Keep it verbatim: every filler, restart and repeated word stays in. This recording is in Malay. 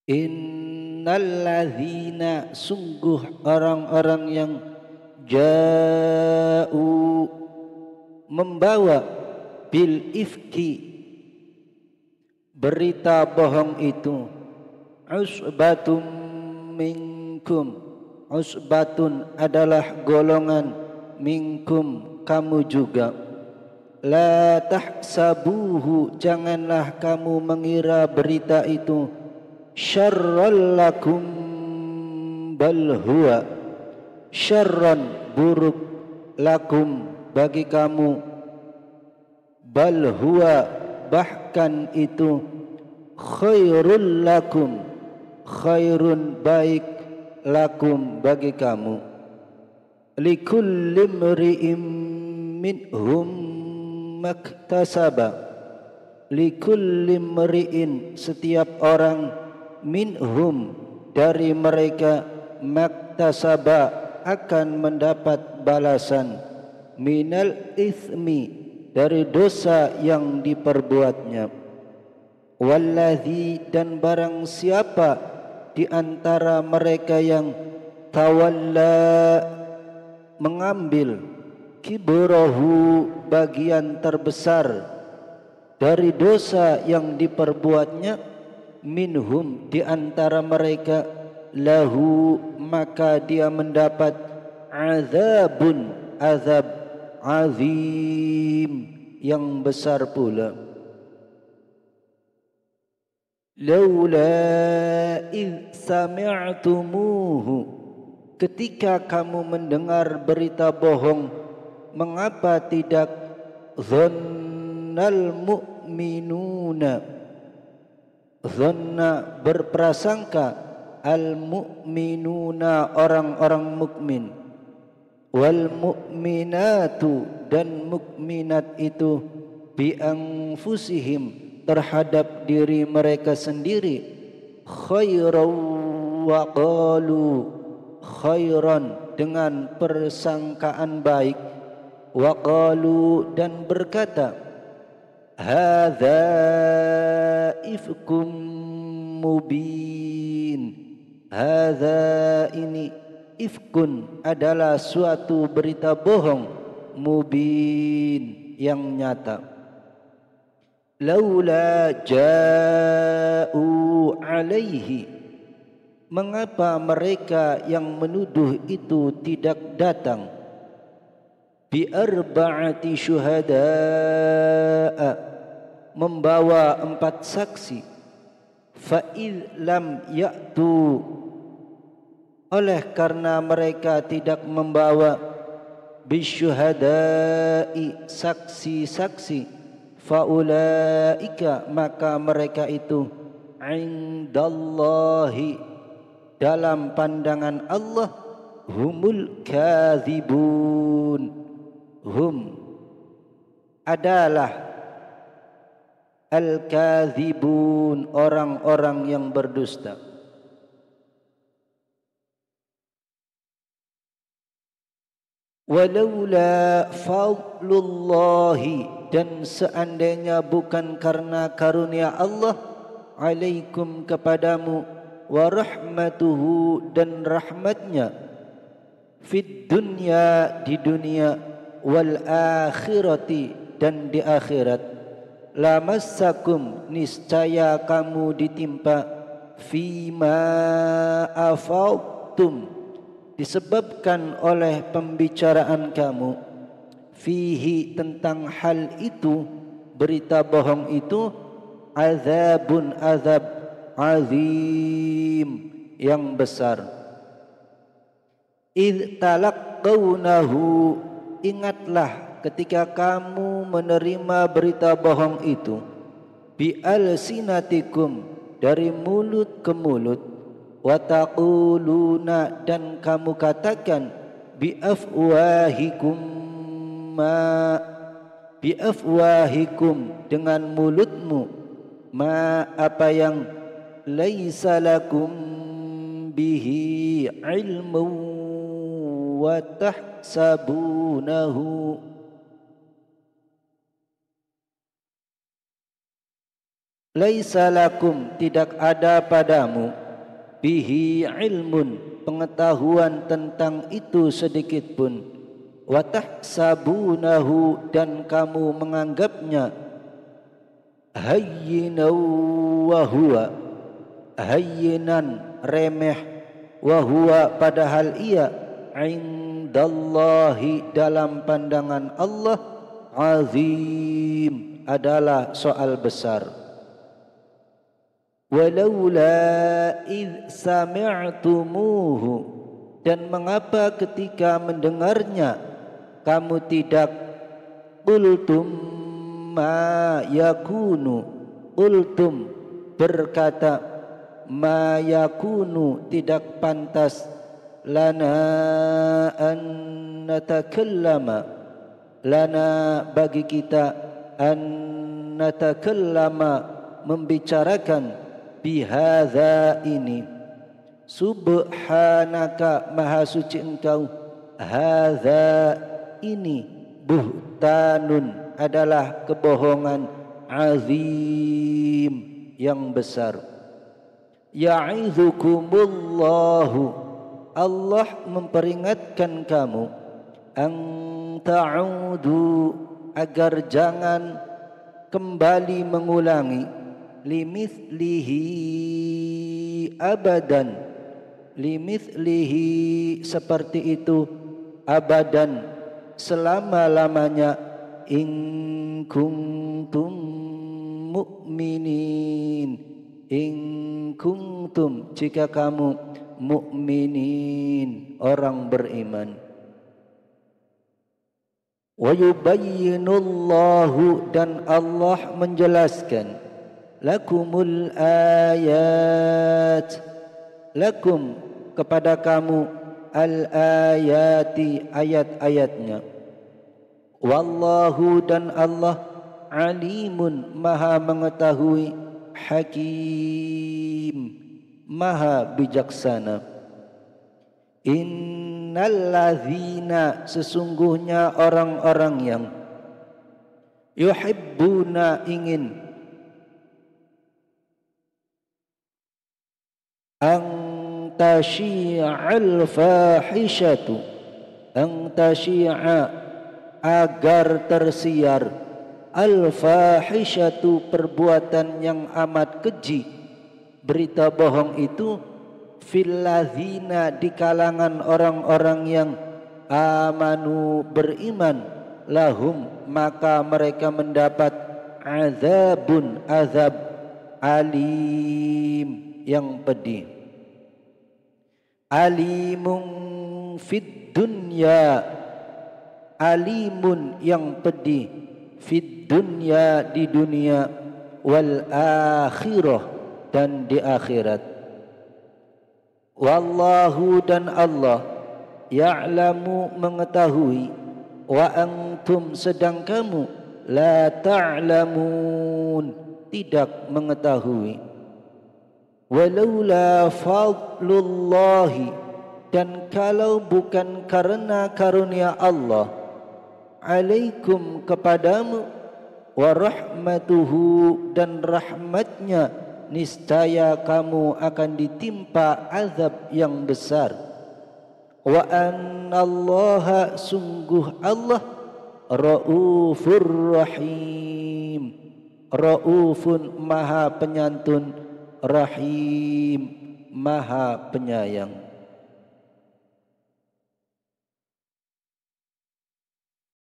Innalladzina, sungguh orang-orang yang ja'u, membawa, bil ifki, berita bohong itu, usbatum minkum, usbatun adalah golongan, minkum kamu juga. La tahsabuhu, janganlah kamu mengira berita itu syarral lakum, bal huwa syarran, buruk, lakum, bagi kamu, bal huwa, bahkan itu, khairul lakum, khairun, baik, lakum, bagi kamu. Likulli mri'im minhum maktasaba, likulli mri'in, setiap orang, minhum, dari mereka, maktasaba, akan mendapat balasan, minal ithmi, dari dosa yang diperbuatnya. Walladzi, dan barang siapa di antara mereka yang tawalla, mengambil, kibrahu, bagian terbesar dari dosa yang diperbuatnya, minhum, di antara mereka, lahu, maka dia mendapat azabun, azab, azim, yang besar pula. Laula id sami'tumuhu, ketika kamu mendengar berita bohong, mengapa tidak, dhannal mu'minuna, dhanna, berprasangka, al mu'minuna, orang-orang mukmin, wal mu'minatu, dan mukminat itu, bi anfusihim, terhadap diri mereka sendiri, khairan, wa qalu khairan, dengan persangkaan baik, wa qalu, dan berkata, hadza ifkum mubin, hadza, ini, ifkun, adalah suatu berita bohong, mubin, yang nyata. Laula ja'u alaihi, mengapa mereka yang menuduh itu tidak datang, bi arba'ati syuhada'a, membawa empat saksi, fa id lam ya'tu, oleh karena mereka tidak membawa, bisyuhada'i, saksi-saksi, faulaika, maka mereka itu, indallahi, dalam pandangan Allah, humul kadzibun, hum, adalah, al-kadzibun, orang-orang yang berdusta. Walaula fadlullahi, dan seandainya bukan karena karunia Allah, alaikum, kepadamu, wa rahmatuhu, dan rahmatnya, fid dunya, di dunia, wal akhirati, dan di akhirat, lamassakum, niscaya kamu ditimpa, fima afautum, disebabkan oleh pembicaraan kamu, fihi, tentang hal itu, berita bohong itu, azabun, azab, azim, yang besar. Idh talaqqawnahu, ingatlah ketika kamu menerima berita bohong itu, bi alsinatikum, dari mulut ke mulut, wa taquluna, dan kamu katakan, bi afwahikum, ma, bi afwahikum, dengan mulutmu, ma, apa yang, laisa lakum bihi ilmu, wa tahsabunahu, laisa lakum tidak ada padamu bihi ilmun pengetahuan tentang itu sedikit pun, wa tahsabunahu dan kamu menganggapnya hayyinan wa huwa hayyinan remeh, wa huwa padahal ia indallahi dalam pandangan Allah azim adalah soal besar. Walaula id sami'tumuhu dan mengapa ketika mendengarnya kamu tidak qultum ma yakunu qultum berkata ma yakunu tidak pantas lana an natakallama lana bagi kita an natakallama membicarakan bihadza ini, subhanaka maha suci engkau, hadza ini buhtanun adalah kebohongan, azim yang besar. Ya'idzukumullahu Allah memperingatkan kamu an ta'udu agar jangan kembali mengulangi limithlihi abadan limithlihi seperti itu abadan selama-lamanya in kuntum mu'minin in kuntum jika kamu mu'minin orang beriman. Wa yubayyinullahu dan Allah menjelaskan lakumul ayat lakum kepada kamu al ayati ayat-ayatnya, wallahu dan Allah alimun maha mengetahui, hakim maha bijaksana. Innalladzina sesungguhnya orang-orang yang yuhibbuna ingin ang tasyi'al fahishatu ang tasyi'a agar tersiar al fahishatu perbuatan yang amat keji berita bohong itu fil ladzina di kalangan orang-orang yang amanu beriman lahum maka mereka mendapat azabun azab alim yang pedih. Alimun fid dunya alimun yang pedih fid dunya di dunia wal akhirah dan di akhirat. Wallahu dan Allah ya'lamu mengetahui wa antum sedang kamu la ta'lamun tidak mengetahui. Walaula fadlullahi dan kalau bukan karena karunia Allah alaikum kepadamu wa rahmatuhu dan rahmatnya niscaya kamu akan ditimpa azab yang besar. Wa annallaha sungguh Allah raufur rahim raufun maha penyantun rahim maha penyayang.